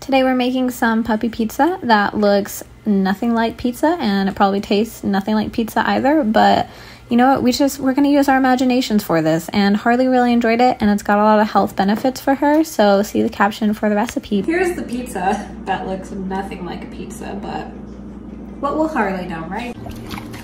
Today we're making some puppy pizza that looks nothing like pizza, and it probably tastes nothing like pizza either, but you know what, we're gonna use our imaginations for this, and Harley really enjoyed it, and it's got a lot of health benefits for her, so see the caption for the recipe. Here's the pizza that looks nothing like a pizza, but what will Harley know, right?